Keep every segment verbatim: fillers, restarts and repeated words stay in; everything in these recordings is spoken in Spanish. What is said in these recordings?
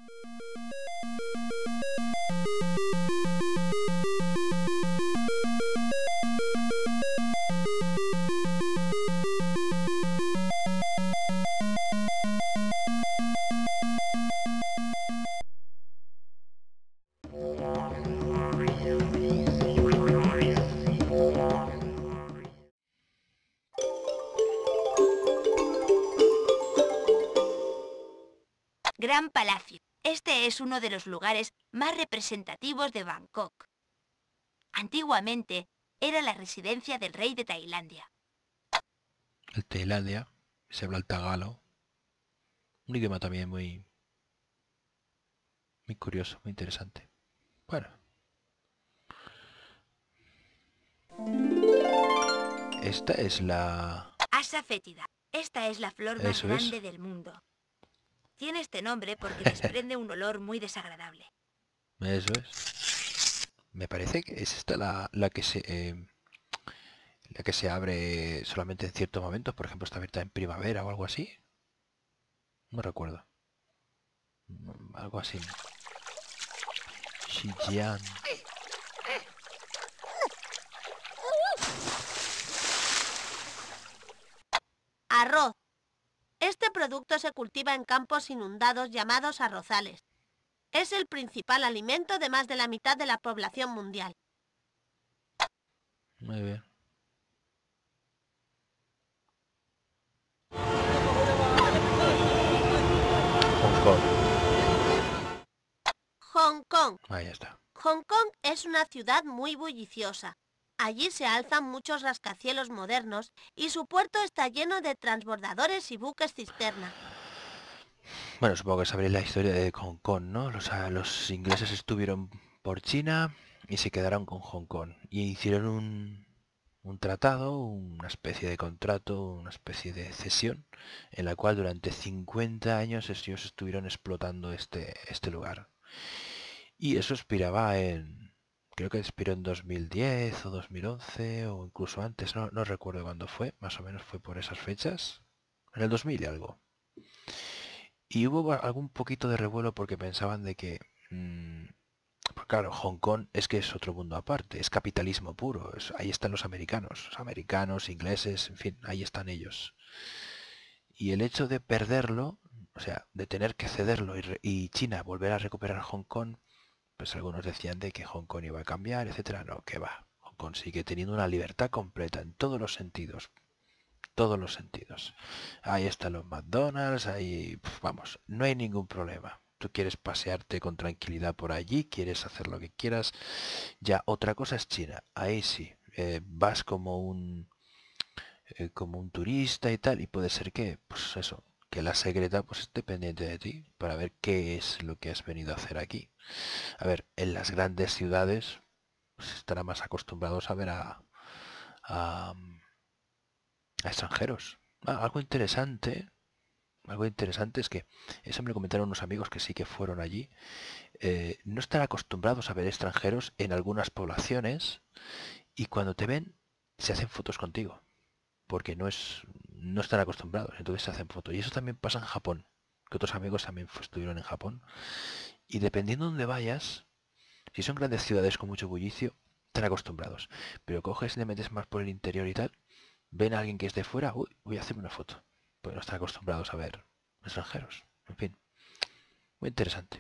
Gran Palacio. Este es uno de los lugares más representativos de Bangkok. Antiguamente era la residencia del rey de Tailandia. El Tailandia, se habla el tagalo. Un idioma también muy, muy curioso, muy interesante. Bueno. Esta es la... Asa fétida. Esta es la flor más Eso grande es. del mundo. Tiene este nombre porque desprende un olor muy desagradable. Eso es. Me parece que es esta la, la que se... Eh, la que se abre solamente en ciertos momentos. Por ejemplo, está abierta en primavera o algo así. No recuerdo. Algo así. Shijian. Arroz. Este producto se cultiva en campos inundados llamados arrozales. Es el principal alimento de más de la mitad de la población mundial. Muy bien. Hong Kong. Hong Kong. Ahí está. Hong Kong es una ciudad muy bulliciosa. Allí se alzan muchos rascacielos modernos y su puerto está lleno de transbordadores y buques cisterna. Bueno, supongo que sabréis la historia de Hong Kong, ¿no? Los, a- los ingleses estuvieron por China y se quedaron con Hong Kong. Y hicieron un, un tratado, una especie de contrato, una especie de cesión, en la cual durante cincuenta años ellos estuvieron explotando este, este lugar. Y eso expiraba en... Creo que expiró en dos mil diez o dos mil once o incluso antes, no, no recuerdo cuándo fue, más o menos fue por esas fechas. En el dos mil y algo. Y hubo ba- algún poquito de revuelo porque pensaban de que... mm, pues claro, Hong Kong es que es otro mundo aparte, es capitalismo puro, es- ahí están los americanos, los americanos, ingleses, en fin, ahí están ellos. Y el hecho de perderlo, o sea, de tener que cederlo y, re- y China volver a recuperar Hong Kong, pues algunos decían de que Hong Kong iba a cambiar, etcétera. No, que va. Hong Kong sigue teniendo una libertad completa en todos los sentidos, todos los sentidos. Ahí están los McDonald's, ahí, pf, vamos, no hay ningún problema. Tú quieres pasearte con tranquilidad por allí, quieres hacer lo que quieras. Ya, otra cosa es China. Ahí sí, eh, vas como un eh, como un turista y tal, y puede ser que, pues eso, que la secreta pues esté pendiente de ti para ver qué es lo que has venido a hacer aquí. A ver, en las grandes ciudades pues estarán más acostumbrados a ver a, a, a extranjeros. Ah, algo interesante, algo interesante es que, eso me lo comentaron unos amigos que sí que fueron allí, eh, no están acostumbrados a ver extranjeros en algunas poblaciones y cuando te ven se hacen fotos contigo, porque no es no están acostumbrados, entonces se hacen fotos. Y eso también pasa en Japón, que otros amigos también fu- estuvieron en Japón. Y dependiendo de dónde vayas, si son grandes ciudades con mucho bullicio, están acostumbrados. Pero coges y te metes más por el interior y tal, ven a alguien que es de fuera, uy, voy a hacerme una foto. Pues no están acostumbrados a ver extranjeros. En fin, muy interesante.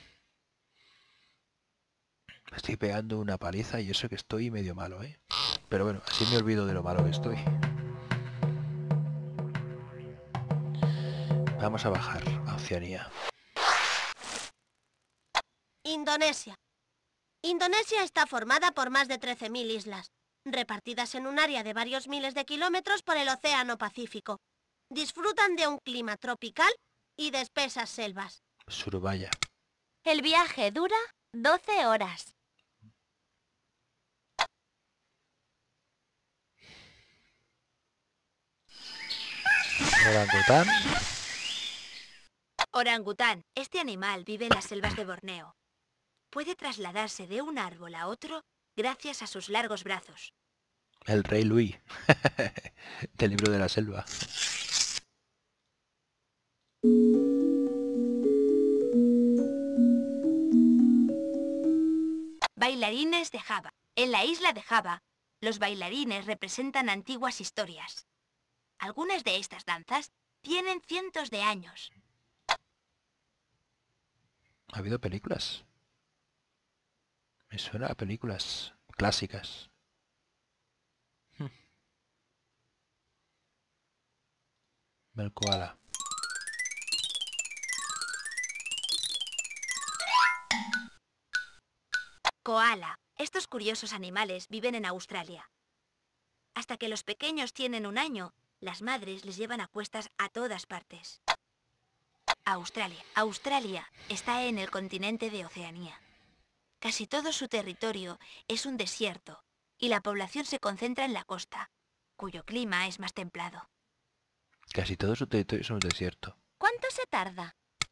Me estoy pegando una paliza y eso que estoy medio malo, ¿eh? Pero bueno, así me olvido de lo malo que estoy. Vamos a bajar a Oceanía. Indonesia. Indonesia está formada por más de trece mil islas, repartidas en un área de varios miles de kilómetros por el Océano Pacífico. Disfrutan de un clima tropical y de espesas selvas. Surabaya. El viaje dura doce horas. Orangután. Orangután. Este animal vive en las selvas de Borneo. Puede trasladarse de un árbol a otro gracias a sus largos brazos. El rey Luis. Del libro de la selva. Bailarines de Java. En la isla de Java, los bailarines representan antiguas historias. Algunas de estas danzas tienen cientos de años. ¿Ha habido películas? Me suena a películas clásicas. Hmm. El koala. Koala. Estos curiosos animales viven en Australia. Hasta que los pequeños tienen un año, las madres les llevan a cuestas a todas partes. Australia. Australia está en el continente de Oceanía. Casi todo su territorio es un desierto y la población se concentra en la costa, cuyo clima es más templado. Casi todo su territorio es un desierto. ¿Cuánto se tarda?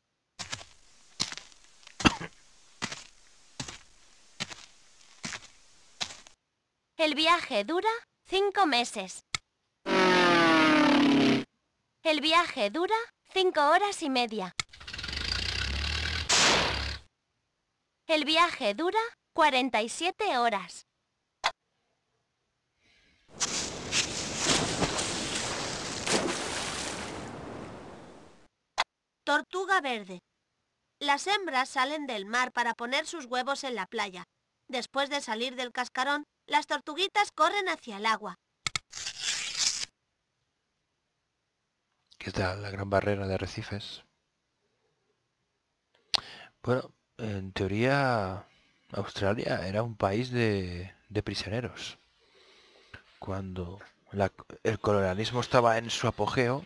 El viaje dura cinco meses. El viaje dura cinco horas y media. El viaje dura cuarenta y siete horas. Tortuga verde. Las hembras salen del mar para poner sus huevos en la playa. Después de salir del cascarón, las tortuguitas corren hacia el agua. ¿Qué tal la gran barrera de arrecifes? Bueno, en teoría Australia era un país de, de prisioneros. Cuando la- el colonialismo estaba en su apogeo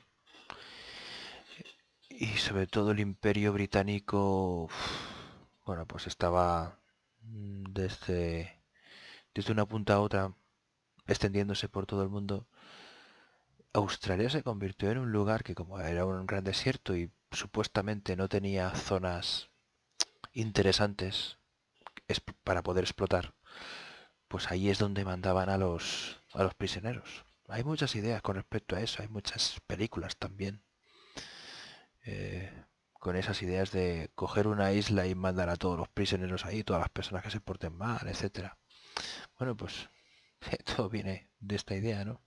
y sobre todo el Imperio Británico, uf, bueno, pues estaba mm, desde, desde una punta a otra extendiéndose por todo el mundo. Australia se convirtió en un lugar que, como era un gran desierto y supuestamente no tenía zonas interesantes es- para poder explotar, pues ahí es donde mandaban a los a los prisioneros. Hay muchas ideas con respecto a eso, hay muchas películas también eh, con esas ideas de coger una isla y mandar a todos los prisioneros ahí, todas las personas que se porten mal, etcétera. Bueno, pues todo viene de esta idea, ¿no?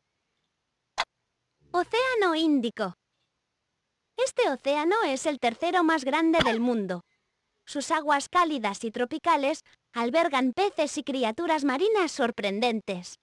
Océano Índico. Este océano es el tercero más grande del mundo. Sus aguas cálidas y tropicales albergan peces y criaturas marinas sorprendentes.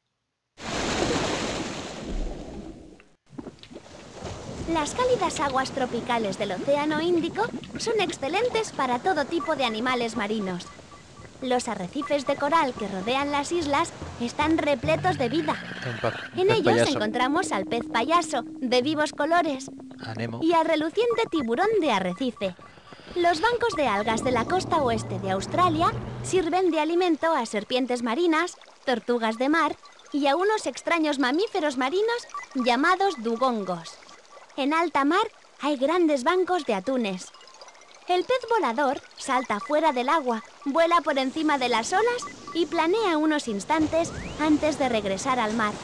Las cálidas aguas tropicales del Océano Índico son excelentes para todo tipo de animales marinos. Los arrecifes de coral que rodean las islas están repletos de vida. Un pa- un En pez ellos payaso. encontramos al pez payaso, de vivos colores, A Nemo. y al reluciente tiburón de arrecife. Los bancos de algas de la costa oeste de Australia sirven de alimento a serpientes marinas, tortugas de mar y a unos extraños mamíferos marinos llamados dugongos. En alta mar hay grandes bancos de atunes. El pez volador salta fuera del agua, vuela por encima de las olas y planea unos instantes antes de regresar al mar.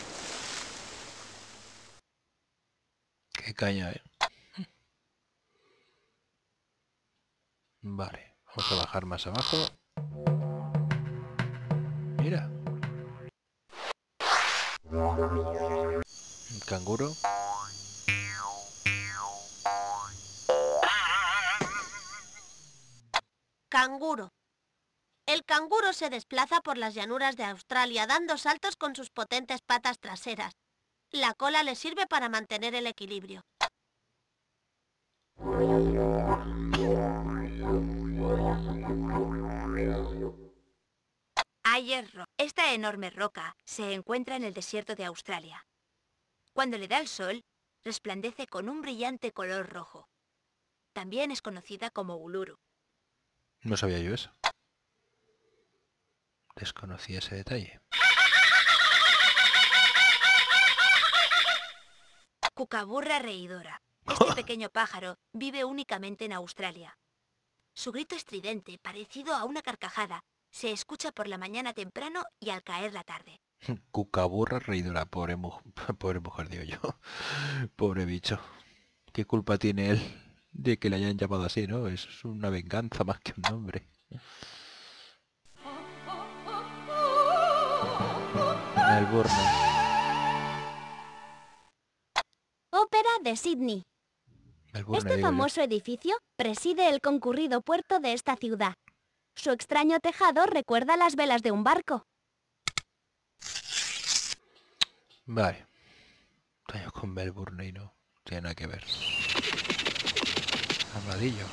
Qué caña, eh. Vale, vamos a bajar más abajo. Mira. Un canguro. Canguro. El canguro se desplaza por las llanuras de Australia dando saltos con sus potentes patas traseras. La cola le sirve para mantener el equilibrio. Ayers Rock. Esta enorme roca se encuentra en el desierto de Australia. Cuando le da el sol, resplandece con un brillante color rojo. También es conocida como Uluru. No sabía yo eso. Desconocía ese detalle. Cucaburra reidora. Este pequeño pájaro vive únicamente en Australia. Su grito estridente, parecido a una carcajada, se escucha por la mañana temprano y al caer la tarde. Cucaburra reidora, pobre, mu pobre mujer, digo yo. Pobre bicho. ¿Qué culpa tiene él de que le hayan llamado así, no? Es una venganza más que un nombre. Melbourne. Ópera de Sydney. Melbourne, Este digo yo. famoso edificio preside el concurrido puerto de esta ciudad. Su extraño tejado recuerda las velas de un barco. Vale. Años con Melbourne y no tiene nada que ver. Armadillo.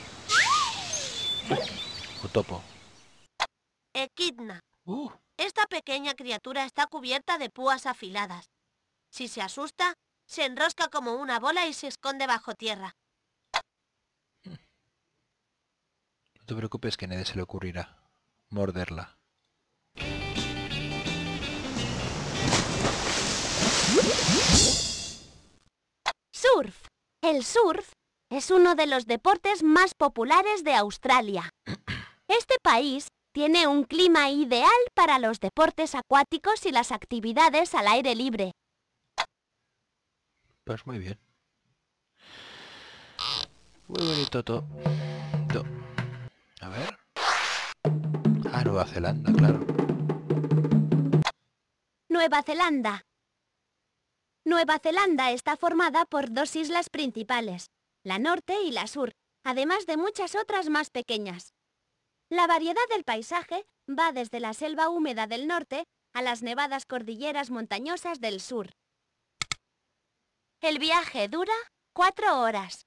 O topo. Equidna. Uh, Esta pequeña criatura está cubierta de púas afiladas. Si se asusta, se enrosca como una bola y se esconde bajo tierra. no te preocupes que a nadie se le ocurrirá morderla. Surf. El surf es uno de los deportes más populares de Australia. Este país tiene un clima ideal para los deportes acuáticos y las actividades al aire libre. Pues muy bien. Muy bonito todo. To- A ver. Ah, Nueva Zelanda, claro. Nueva Zelanda. Nueva Zelanda está formada por dos islas principales, la norte y la sur, además de muchas otras más pequeñas. La variedad del paisaje va desde la selva húmeda del norte a las nevadas cordilleras montañosas del sur. El viaje dura cuatro horas.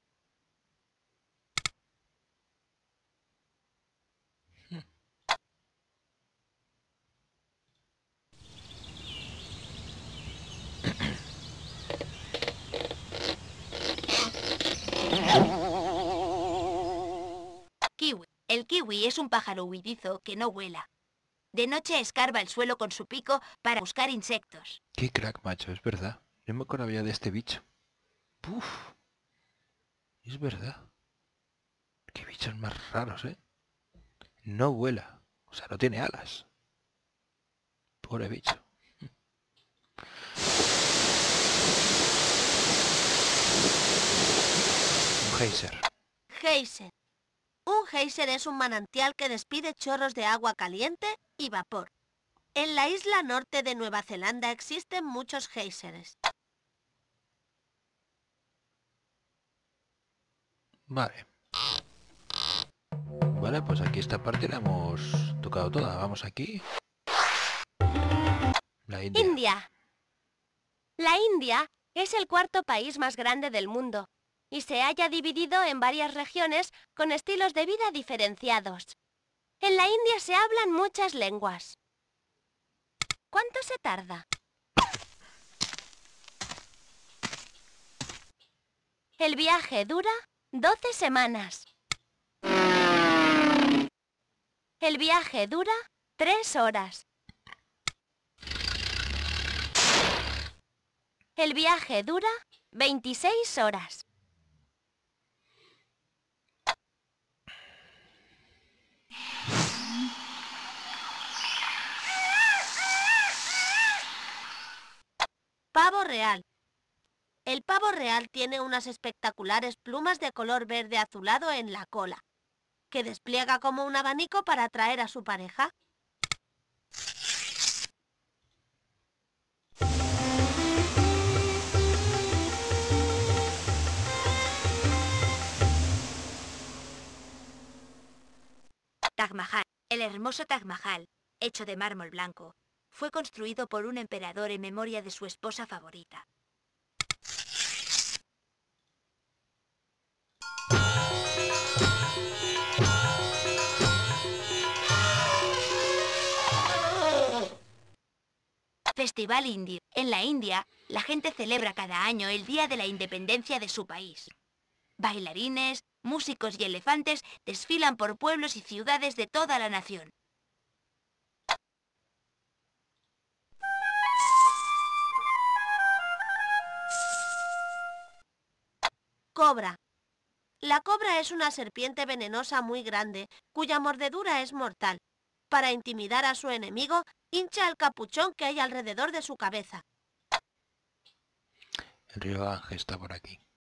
Kiwi. El kiwi es un pájaro huidizo que no vuela. De noche escarba el suelo con su pico para buscar insectos. Qué crack, macho, es verdad. No me acordaba ya de este bicho. Puf. Es verdad. Qué bichos más raros, ¿eh? No vuela. O sea, no tiene alas. Pobre bicho. Un geyser. Geyser. Un geyser es un manantial que despide chorros de agua caliente y vapor. En la isla norte de Nueva Zelanda existen muchos geyseres. Vale. Vale, pues aquí esta parte la hemos tocado toda. Vamos aquí. La India. India. La India es el cuarto país más grande del mundo y se halla dividido en varias regiones con estilos de vida diferenciados. En la India se hablan muchas lenguas. ¿Cuánto se tarda? El viaje dura doce semanas. El viaje dura tres horas. El viaje dura veintiséis horas. Pavo real. El pavo real tiene unas espectaculares plumas de color verde azulado en la cola, que despliega como un abanico para atraer a su pareja. Taj Mahal. El hermoso Taj Mahal, hecho de mármol blanco, fue construido por un emperador en memoria de su esposa favorita. Festival Indio. En la India, la gente celebra cada año el Día de la Independencia de su país. Bailarines, músicos y elefantes desfilan por pueblos y ciudades de toda la nación. Cobra. La cobra es una serpiente venenosa muy grande, cuya mordedura es mortal. Para intimidar a su enemigo, hincha el capuchón que hay alrededor de su cabeza. El río Ganges está por aquí.